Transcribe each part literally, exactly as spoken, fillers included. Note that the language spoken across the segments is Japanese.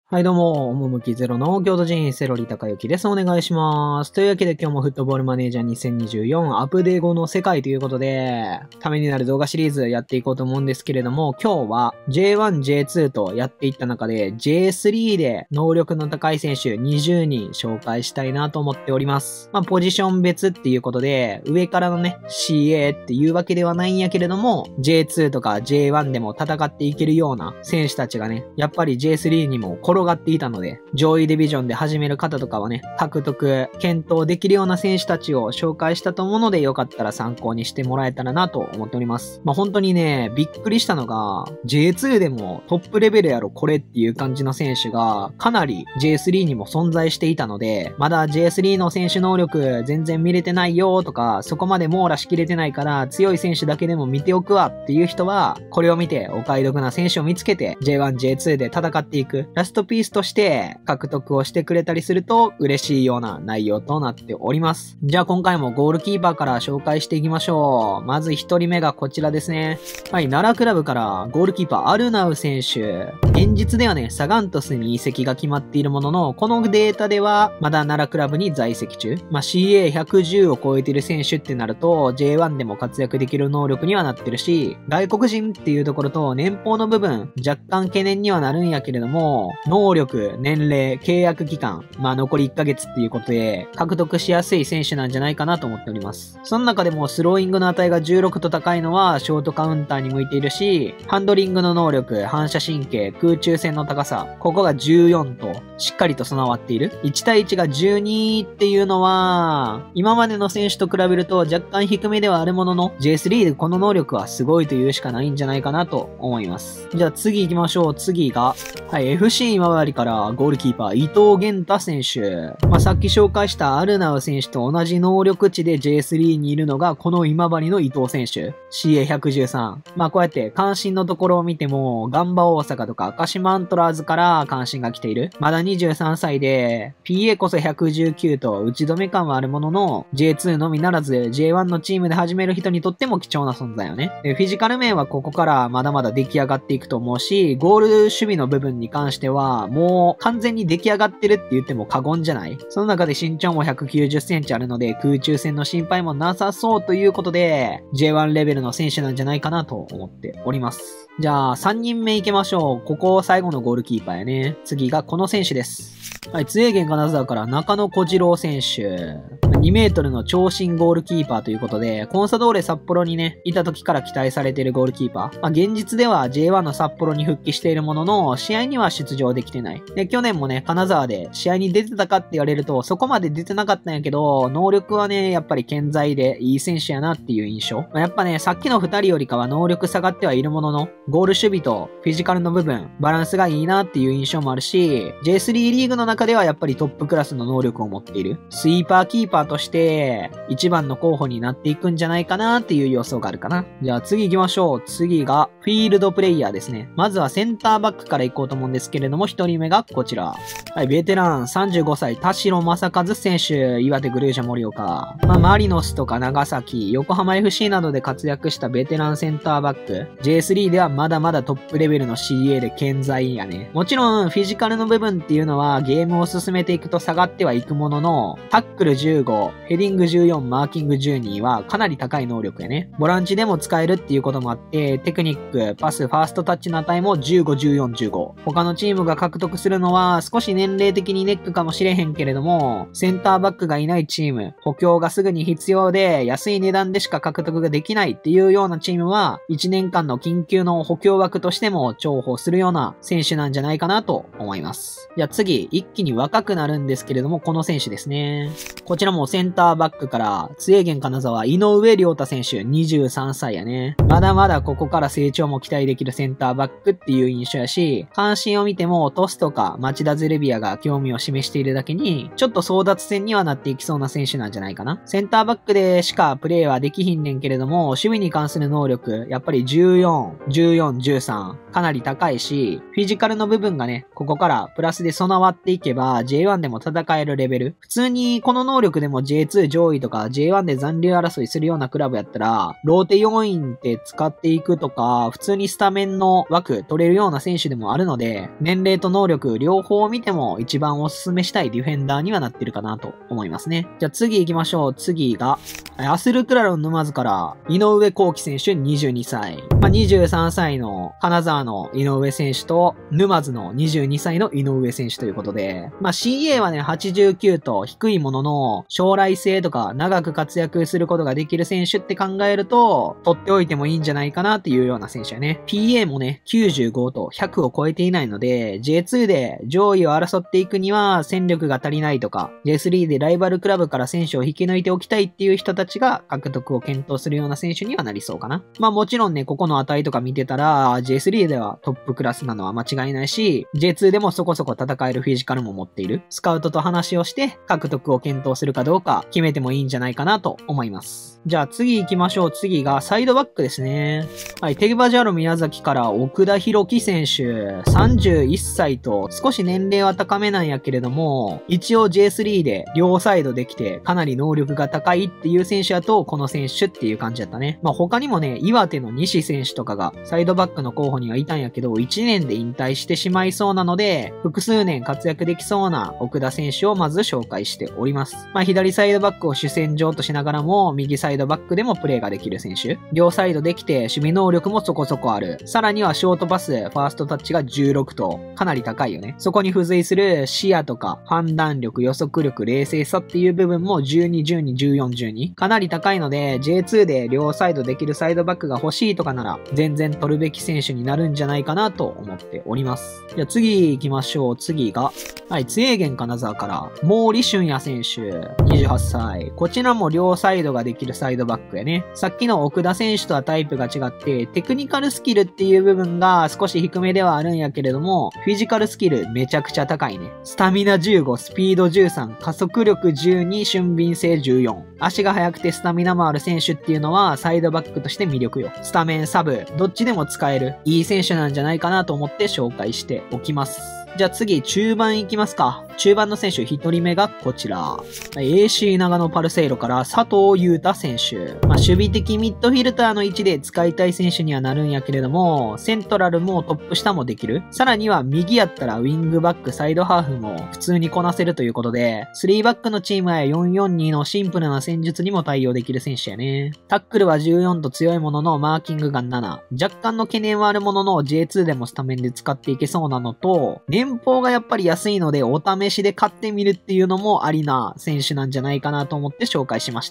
はいどうも、趣ゼロの京都人セロリ高之です。お願いします。というわけで今日もフットボールマネージャーにせんにじゅうよんアップデート後の世界ということで、ためになる動画シリーズやっていこうと思うんですけれども、今日は ジェイワン、ジェイツー とやっていった中で ジェイスリー で能力の高い選手にじゅうにん紹介したいなと思っております。まあ、ポジション別っていうことで、上からのね、シーエー っていうわけではないんやけれども、ジェイツー とか ジェイワン でも戦っていけるような選手たちがね、やっぱり ジェイスリー にも転がっていたので、上位ディビジョンで始める方とかはね、獲得、検討できるような選手たちを紹介したと思うので、よかったら参考にしてもらえたらなと思っております。まあ、本当にね、びっくりしたのが、ジェイツー でもトップレベルやろこれっていう感じの選手が、かなり ジェイスリー にも存在していたので、まだ ジェイスリー の選手能力全然見れてないよとか、そこまで網羅しきれてないから強い選手だけでも見ておくわっていう人は、これを見てお買い得な選手を見つけて ジェイワン、ジェイツー で戦っていくラストピースとして獲得をしてくれたりすると嬉しいような内容となっております。じゃあ今回もゴールキーパーから紹介していきましょう。まず一人目がこちらですね。はい、奈良クラブからゴールキーパーアルナウ選手。現実ではね、サガントスに移籍が決まっているものの、このデータではまだ奈良クラブに在籍中。まあ、シーエーひゃくじゅう を超えている選手ってなると ジェイワン でも活躍できる能力にはなってるし、外国人っていうところと年俸の部分、若干懸念にはなるんやけれども、能力、年齢、契約期間、まあ残りいっかげつっていうことで、獲得しやすい選手なんじゃないかなと思っております。その中でもスローイングの値がじゅうろくと高いのはショートカウンターに向いているし、ハンドリングの能力、反射神経、空中戦の高さ、ここがじゅうよんとしっかりと備わっている。いち対いちがじゅうにっていうのは、今までの選手と比べると若干低めではあるものの、ジェイスリー でこの能力はすごいというしかないんじゃないかなと思います。じゃあ次行きましょう。次が、はい、エフシー 今治からゴールキーパー伊藤源太選手。まあ、さっき紹介したアルナウ選手と同じ能力値で ジェイスリー にいるのがこの今治の伊藤選手。シーエーひゃくじゅうさん。まあ、こうやって関心のところを見ても、ガンバ大阪とか鹿島アントラーズから関心が来ている。まだにじゅうさんさいで、ピーエー こそひゃくじゅうきゅうと打ち止め感はあるものの、ジェイツー のみならず ジェイワン のチームで始める人にとっても貴重な存在よね。で、フィジカル面はここからまだまだ出来上がっていくと思うし、ゴール守備の部分に関しては、もう完全に出来上がってるって言っても過言じゃない。その中で身長もひゃくきゅうじゅっセンチあるので空中戦の心配もなさそうということで ジェイワン レベルの選手なんじゃないかなと思っております。じゃあさんにんめ行きましょう。ここ最後のゴールキーパーやね。次がこの選手です。はい、津江源金沢から中野小次郎選手。にメートルの長身ゴールキーパーということで、コンサドーレ札幌にね、いた時から期待されているゴールキーパー。まあ、現実では ジェイワン の札幌に復帰しているものの、試合には出場できてない。で、去年もね、金沢で試合に出てたかって言われると、そこまで出てなかったんやけど、能力はね、やっぱり健在でいい選手やなっていう印象。まあ、やっぱね、さっきのふたりよりかは能力下がってはいるものの、ゴール守備とフィジカルの部分、バランスがいいなっていう印象もあるし、ジェイスリー リーグの中ではやっぱりトップクラスの能力を持っている。スイーパーキーパーとして、一番の候補になっていくんじゃないかなっていう予想があるかな。じゃあ次行きましょう。次が、フィールドプレイヤーですね。まずはセンターバックから行こうと思うんですけれども、一人目がこちら。はい、ベテランさんじゅうごさい、田代正和選手、岩手グルージャ盛岡。まあ、マリノスとか長崎、横浜 エフシー などで活躍したベテランセンターバック。ジェイスリー ではまだまだトップレベルの シーエー で健在やね。もちろん、フィジカルの部分っていうのはゲームを進めていくと下がってはいくものの、タックルじゅうご、ヘディングじゅうよん、マーキングじゅうにはかなり高い能力やね。ボランチでも使えるっていうこともあって、テクニック、パス、ファーストタッチの値もじゅうご、じゅうよん、じゅうご。他のチームが獲得するのは少し年齢的にネックかもしれへんけれども、センターバックがいないチーム、補強がすぐに必要で安い値段でしか獲得ができないっていうようなチームは、いちねんかんの緊急の補強枠としても重宝するような選手なんじゃないかなと思います。じゃあ次、一気に若くなるんですけれども、この選手ですね。こちらもセンターバックから、津江源金沢、井上亮太選手、にじゅうさんさいやね。まだまだここから成長も期待できるセンターバックっていう印象やし、関心を見てもトスとか町田ゼルビアが興味を示しているだけに、ちょっと争奪戦にはなっていきそうな選手なんじゃないかな。センターバックでしかプレーはできひんねんけれども、守備に関する能力、やっぱりじゅうよん、じゅうよん、じゅうさん、かなり高いし、フィジカルの部分がね、ここからプラスで備わっていけば ジェイワン でも戦えるレベル。普通にこの能力でもも ジェイツー 上位とか ジェイワン で残留争いするようなクラブやったら、ローテ要員って使っていくとか、普通にスタメンの枠取れるような選手でもあるので、年齢と能力両方見ても一番おすすめしたいディフェンダーにはなってるかなと思いますね。じゃあ次行きましょう。次が、アスルクラロン沼津から井上幸輝選手にじゅうにさい。まあ、にじゅうさんさいの金沢の井上選手と沼津のにじゅうにさいの井上選手ということで、まあ、シーエー はね、はちじゅうきゅうと低いものの、将来性とか長く活躍することができる選手って考えると、取っておいてもいいんじゃないかなっていうような選手やね。ピーエー もね、きゅうじゅうごとひゃくを超えていないので、ジェイツー で上位を争っていくには戦力が足りないとか、ジェイスリー でライバルクラブから選手を引き抜いておきたいっていう人たちが獲得を検討するような選手にはなりそうかな。まあもちろんね、ここの値とか見てたら、ジェイスリー ではトップクラスなのは間違いないし、ジェイツー でもそこそこ戦えるフィジカルも持っている。スカウトと話をして獲得を検討するかどうか決めてもいいんじゃないかなと思います。じゃあ次行きましょう。次がサイドバックですね。はい、テグバジャロ宮崎から奥田博樹選手、さんじゅういっさいと少し年齢は高めなんやけれども、一応 ジェイスリー で両サイドできてかなり能力が高いっていう選手だとこの選手っていう感じだったね。まあ他にもね、岩手の西選手とかがサイドバックの候補にはいたんやけど、いちねんで引退してしまいそうなので、複数年活躍できそうな奥田選手をまず紹介しております。まあ左サイドバックを主戦場としながらも、右サイドバックでもプレーができる選手。両サイドできて守備能力もそこそこある。さらにはショートパス、ファーストタッチがじゅうろくとかなり高いよね。そこに付随する視野とか判断力、予測力、冷静さっていう部分もじゅうに、じゅうに、じゅうよん、じゅうにかなり高いので、ジェイツー で両サイドできるサイドバックが欲しいとかなら全然取るべき選手になるんじゃないかなと思っております。じゃあ次行きましょう。次が、はい、津英源金沢から毛利俊也選手、にじゅうはっさい。こちらも両サイドができるサイドバックやね。さっきの奥田選手とはタイプが違って、テクニカルスキルっていう部分が少し低めではあるんやけれども、フィジカルスキルめちゃくちゃ高いね。スタミナじゅうご、スピードじゅうさん、加速力じゅうに、俊敏性じゅうよん。足が速くてスタミナもある選手っていうのはサイドバックとして魅力よ。スタメン、サブ、どっちでも使えるいい選手なんじゃないかなと思って紹介しておきます。じゃあ次、中盤行きますか。中盤の選手一人目がこちら。エーシー 長野パルセイロから佐藤優太選手。まあ、守備的ミッドフィルターの位置で使いたい選手にはなるんやけれども、セントラルもトップ下もできる。さらには右やったらウィングバック、サイドハーフも普通にこなせるということで、スリーバックのチームやよんよんにのシンプルな戦術にも対応できる選手やね。タックルはじゅうよんと強いもののマーキングがなな。若干の懸念はあるものの ジェイツー でもスタメンで使っていけそうなのと、年俸がやっぱり安いのでお試しで買ってみるっていうのもありな選手なんじゃないかなと思って紹介しました。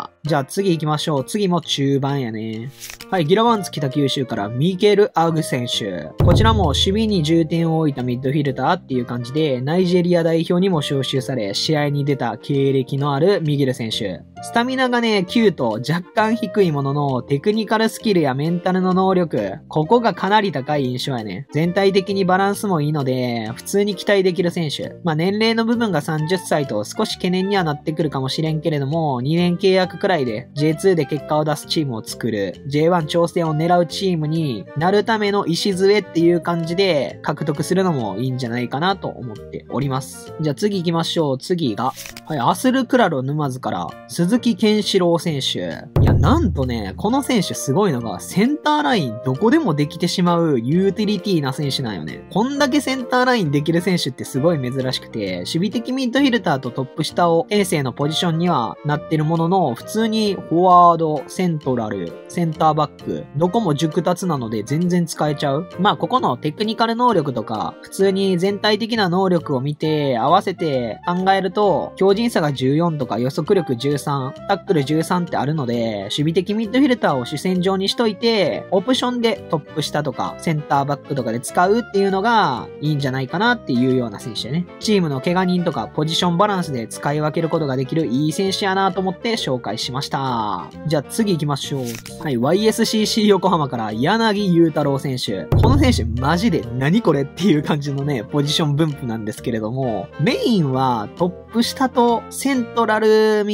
じゃあ次行きましょう。次も中盤やね。はい、ギラワンツ北九州からミケル・アウグ選手。こちらも守備に重点を置いたミッドフィルターっていう感じで、ナイジェリア代表にも招集され、試合に出た経歴のあるミゲル選手。スタミナがね、きゅうと若干低いものの、テクニカルスキルやメンタルの能力、ここがかなり高い印象やね。全体的にバランスもいいので、普通に期待できる選手。まあ年齢の部分がさんじゅっさいと少し懸念にはなってくるかもしれんけれども、にねん契約くらいで ジェイツー で結果を出すチームを作る、ジェイワン 挑戦を狙うチームになるための礎っていう感じで獲得するのもいいんじゃないかなと思っております。じゃあ次行きましょう。次が、はい、アスルクラロ沼津から鈴木健志郎選手。いや、なんとね、この選手すごいのが、センターラインどこでもできてしまうユーティリティな選手なんよね。こんだけセンターラインできる選手ってすごい珍しくて、守備的ミッドフィルターとトップ下を天性のポジションにはなってるものの、普通にフォワード、セントラル、センターバック、どこも熟達なので全然使えちゃう。まあ、ここのテクニカル能力とか、普通に全体的な能力を見て、合わせて考えると、強靭さがじゅうよんとか予測力じゅうさん、タックルじゅうさんってあるので、守備的ミッドフィルターを主戦場にしといて、オプションでトップ下とか、センターバックとかで使うっていうのがいいんじゃないかなっていうような選手でね。チームの怪我人とかポジションバランスで使い分けることができるいい選手やなと思って紹介しました。じゃあ次行きましょう。はい、ワイエスシーシー 横浜から柳裕太郎選手。この選手マジで何これっていう感じのね、ポジション分布なんですけれども、メインはトップ下とセントラルミッドフィルタ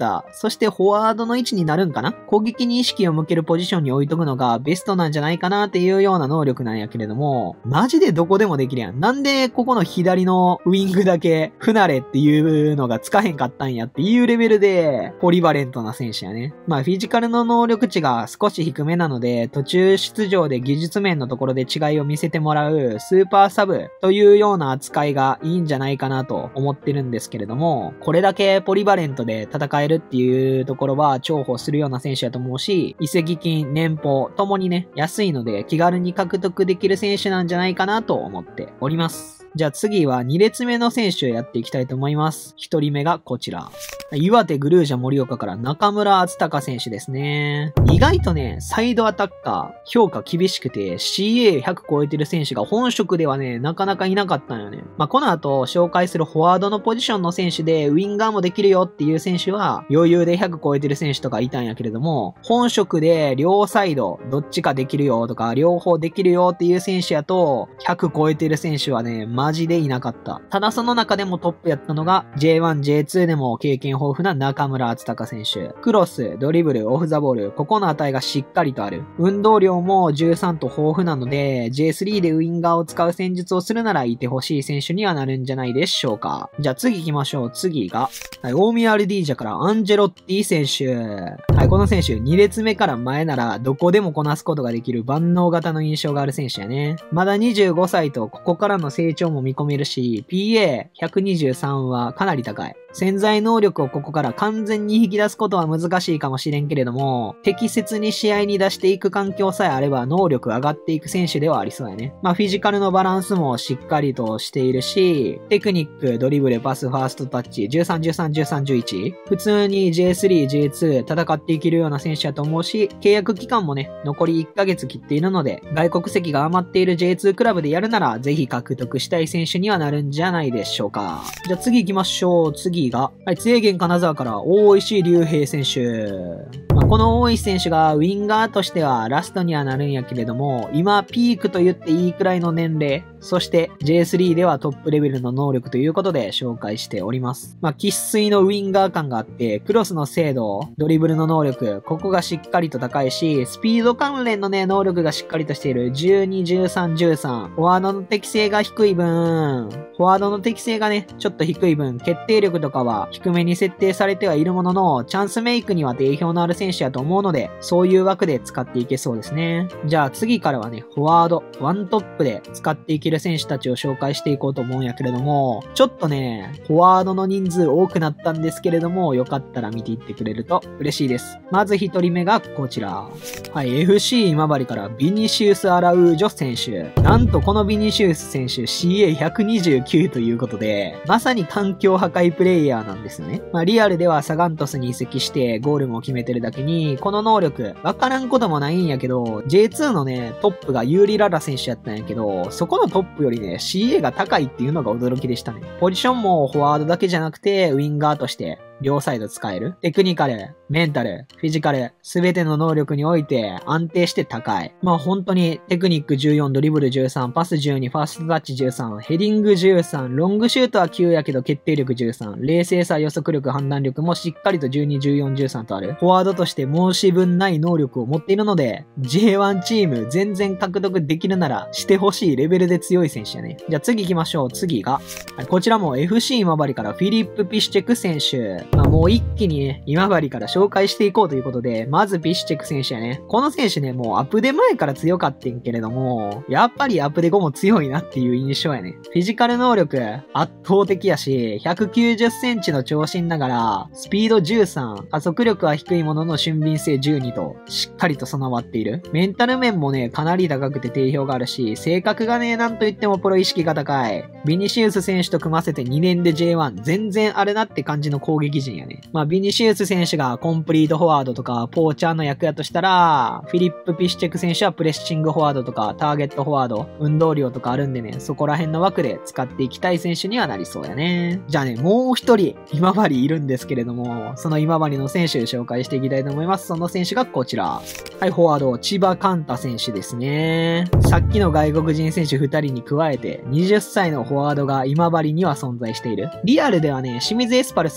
ター、そしてフォワードの位置になるんかな。攻撃に意識を向けるポジションに置いとくのがベストなんじゃないかなっていうような能力なんやけれども、マジでどこでもできるやん。なんでここの左のウィングだけ不慣れっていうのがつかへんかったんやっていうレベルでポリバレントな選手やね。まあフィジカルの能力値が少し低めなので、途中出場で技術面のところで違いを見せてもらうスーパーサブというような扱いがいいんじゃないかなと思ってるんですけれども、これだけポリバレントで戦えるっていうところは重宝するような選手やと思うし、移籍金、年俸ともにね、安いので気軽に獲得できる選手なんじゃないかなと思っております。じゃあ次はに列目の選手をやっていきたいと思います。ひとりめがこちら。岩手グルージャ盛岡から中村敦隆選手ですね。意外とね、サイドアタッカー、評価厳しくて シーエーひゃく 超えてる選手が本職ではね、なかなかいなかったんよね。まあ、この後紹介するフォワードのポジションの選手でウィンガーもできるよっていう選手は余裕でひゃく超えてる選手とかいたんやけれども、本職で両サイドどっちかできるよとか両方できるよっていう選手やとひゃく超えてる選手はね、マジでいなかった。ただその中でもトップやったのが ジェイワン、ジェイツー でも経験豊富な中村敦隆選手。クロス、ドリブル、オフザボール、ここの値がしっかりとある。運動量もじゅうさんと豊富なので ジェイスリー でウィンガーを使う戦術をするならいてほしい選手にはなるんじゃないでしょうか。じゃあ次行きましょう。次が、はい、大宮アルディージャからアンジェロッティ選手。はい、この選手に列目から前ならどこでもこなすことができる万能型の印象がある選手やね。まだにじゅうごさいとここからの成長も見込めるし、ピーエーひゃくにじゅうさん はかなり高い。潜在能力をここから完全に引き出すことは難しいかもしれんけれども、適切に試合に出していく環境さえあれば能力上がっていく選手ではありそうやね。まあフィジカルのバランスもしっかりとしているし、テクニック、ドリブル、パス、ファーストタッチ、じゅうさん、じゅうさん、じゅうさん、じゅういち。普通に ジェイスリー、ジェイツー 戦っていけるような選手やと思うし、契約期間もね、残りいっかげつ切っているので、外国籍が余っている ジェイツー クラブでやるなら、ぜひ獲得したい選手にはなるんじゃないでしょうか。じゃあ次行きましょう。次が、はい、津源金沢から大石竜平選手。まあ、この大石選手がウィンガーとしてはラストにはなるんやけれども、今ピークと言っていいくらいの年齢、そして ジェイスリー ではトップレベルの能力ということで紹介しております。まあ、生粋のウィンガー感があって、クロスの精度、ドリブルの能力、ここがしっかりと高いし、スピード関連のね、能力がしっかりとしているじゅうに、じゅうさん、じゅうさん。フォワードの適性が低い分、フォワードの適性がね、ちょっと低い分、決定力とかは低めに設定されてはいるものの、チャンスメイクには定評のある選手やと思うので、そういう枠で使っていけそうですね。じゃあ次からはね、フォワード、ワントップで使っていける選手たちを紹介していこうと思うんやけれども、ちょっとね、フォワードの人数多くなったんですけれども、よかったら見ていってくれると嬉しいです。まず一人目がこちら。はい、エフシー 今治からビニシウス・アラウージョ選手。なんとこのビニシウス選手 シーエーひゃくにじゅうきゅう ということで、まさに環境破壊プレイヤーなんですよね。まあリアルではサガントスに移籍してゴールも決めてるだけに、この能力、わからんこともないんやけど、ジェイツー のね、トップがユーリ・ララ選手やったんやけど、そこのトップよりね、シーエー が高いっていうのが驚きでしたね。ポジションもフォワードだけじゃなくて、ウィンガーとして、両サイド使える。テクニカル、メンタル、フィジカル、すべての能力において安定して高い。まあ本当にテクニックじゅうよん、ドリブルじゅうさん、パスじゅうに、ファーストタッチじゅうさん、ヘディングじゅうさん、ロングシュートはきゅうやけど決定力じゅうさん、冷静さ、予測力、判断力もしっかりとじゅうに、じゅうよん、じゅうさんとある。フォワードとして申し分ない能力を持っているので、ジェイワン チーム全然獲得できるならしてほしいレベルで強い選手やね。じゃあ次行きましょう。次が、こちらも エフシー 今治からフィリップ・ピシチェク選手。まあもう一気ににね、今治から紹介していこうということで、まずビシチェク選手やね。この選手ね、もうアップデ前から強かってんけれども、やっぱりアップデ後も強いなっていう印象やね。フィジカル能力圧倒的やし、ひゃくきゅうじゅっセンチの長身ながら、スピードじゅうさん、加速力は低いものの俊敏性じゅうにと、しっかりと備わっている。メンタル面もね、かなり高くて定評があるし、性格がね、なんといってもプロ意識が高い。ビニシウス選手と組ませてにねんで ジェイワン、全然あれなって感じの攻撃陣やね。まあビニシウス選手がコンプリートフォワードとかポーチャーの役やとしたら、フィリップ・ピシチェク選手はプレッシングフォワードとかターゲットフォワード、運動量とかあるんでね、そこら辺の枠で使っていきたい選手にはなりそうやね。じゃあね、もう一人今治いるんですけれども、その今治の選手を紹介していきたいと思います。その選手がこちら。はい、フォワード、千葉寛太選手ですね。さっきの外国人選手ふたりに加えて、はたちのフォワードが今治には存在している。リアルではね、清水エスパルスに移籍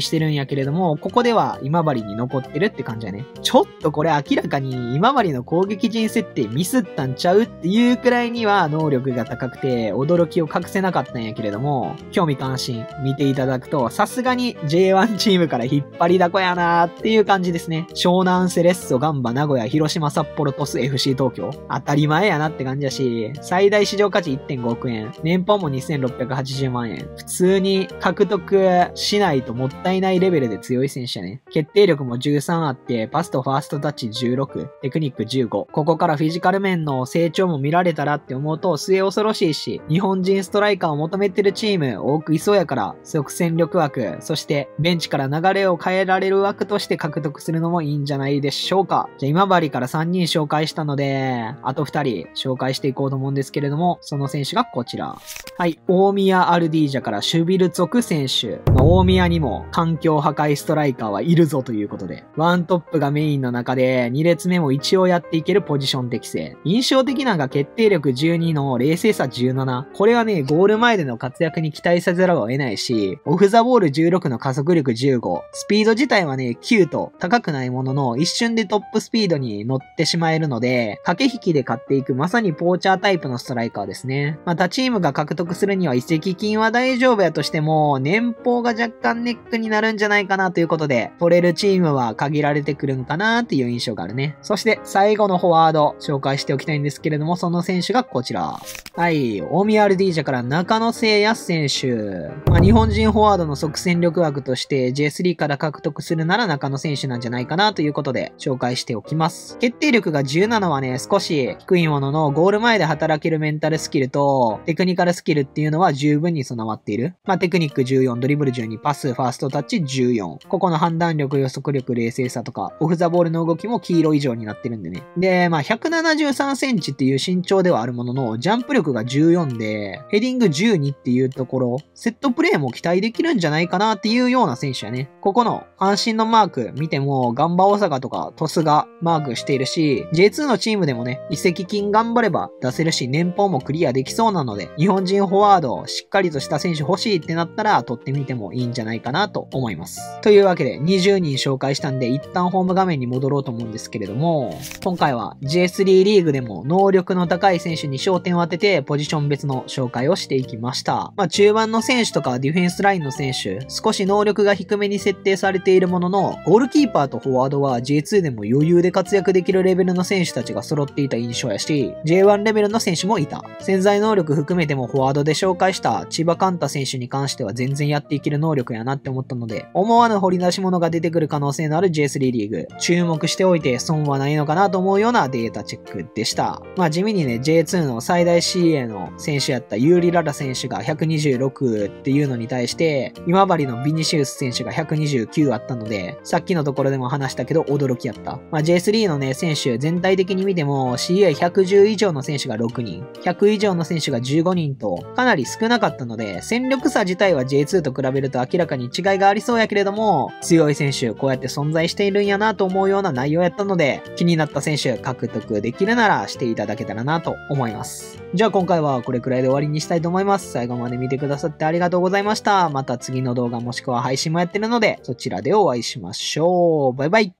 してるんやけれども、ここでは今治に残ってるって感じやね。ちょっとこれ明らかに今治の攻撃陣設定ミスったんちゃうっていうくらいには能力が高くて驚きを隠せなかったんやけれども、興味関心見ていただくと、さすがに ジェイワン チームから引っ張りだこやなーっていう感じですね。湘南セレッソ、ガンバ、名古屋、広島、札幌、鳥栖、エフシー 東京。当たり前やなって感じやし、最大市場価値 いってんごおくえん。年俸もにせんろっぴゃくはちじゅうまんえん。普通に獲得しないともったいないレベルで強い選手やね。決定力もじゅうさんあって、パスとファーストタッチじゅうろく、テクニックじゅうご。ここからフィジカル面の成長も見られたらって思うと末恐ろしいし、日本人ストライカーを求めてるチーム多くいそうやから、即戦力枠、そしてベンチから流れを変えられる枠として獲得するのもいいんじゃないでしょうか。じゃあ今治からさんにん紹介したので、あとふたり紹介していこうと思うんですけれども、その選手がこちら。はい、大宮アルディージャからシュビルツォク選手。まあ、大宮にも環境破壊ストライカーはいるぞということで、ワントップがメインの中でに列目も一応やっていけるポジション適性。印象的なのが決定力じゅうにの冷静さじゅうなな。これはね、ゴール前での活躍に期待せざるを得ないし、オフザボールじゅうろくの加速力じゅうご。スピード自体はね、きゅうと高くないものの、一瞬でトップスピードに乗ってしまえるので、駆け引きで勝っていくまさにポーチャータイプのストライカーですね。またチームが獲得するには移籍金は大丈夫やとしても、年俸が若干ネックになるんじゃないかなということで、取れるチームは限られてくるんかなっていう印象があるね。そして最後のフォワード紹介しておきたいんですけれども、その選手がこちら。はい、大宮アルディージャから中野聖也選手。まあ、日本人フォワードの即戦力枠として ジェイスリー から獲得するなら中野選手なんじゃないかなということで紹介しておきます。決定力がじゅうななはね、少し低いもののゴール前で働けるメンタルスキルとテクニカルスキルっていうのは十分に備わっている。まあ、テクニックじゅうよん、ドリブルじゅうに、パス、ファーストタッチじゅうよん。ここの判断力、予測力、冷静さとか、オフザボールの動きも黄色以上になってるんでね。で、まあ、ひゃくななじゅうさんセンチっていう身長ではあるものの、ジャンプ力がじゅうよんで、ヘディングじゅうにっていうところ、セットプレーも期待できるんじゃないかなっていうような選手やね。ここの安心のマーク見ても、ガンバ大阪とかトスがマークしているし、ジェイツー のチームでもね、移籍金頑張れば出せるし、年俸もクリアできそうなので、日本人フォワード、しっかりとした選手欲しいってなったら、取ってみてもいいんじゃないかなと思います。というわけで、にじゅうにん紹介したんで、一旦ホーム画面に戻ろうと思うんですけれども、今回は ジェイスリー リーグでも能力の高い選手に焦点を当てて、ポジション別の紹介をしていきました。まあ、中盤の選手とかディフェンスラインの選手、少し能力が低めに設定されているものの、ゴールキーパーとフォワードは ジェイツー でも余裕で活躍できるレベルの選手たちが揃っていた印象やし、ジェイワン レベルの選手もいた。潜在能力含めてもフォワードで紹介した千葉寛太選手に関しては全然やっていける能力やなって思ったので、思わぬ掘り出し物が出てくる可能性のある ジェイスリー リーグ、注目しておいて損はないのかなと思うようなデータチェックでした。まあ地味にね、ジェイツー の最大 シーエー の選手やったユーリララ選手がひゃくにじゅうろくっていうのに対して、今治のビニシウス選手がひゃくにじゅうきゅうあったので、さっきのところでも話したけど驚きやった。まあ ジェイスリー のね、選手全体的に見ても シーエーひゃくじゅう 以上の選手がろくにん、ひゃく以上の選手がじゅうごにんとかなり少なかったので、戦力差自体は ジェイツー と比べると明らかに違いがありそうやけれども、強い選手こうやって存在しているんやなと思うような内容やったので、気になった選手獲得できるならしていただけたらなと思います。じゃあ今回はこれくらいで終わりにしたいと思います。最後まで見てくださってありがとうございました。また次の動画もしくは配信もやってるので、そちらでお会いしましょう。バイバイ。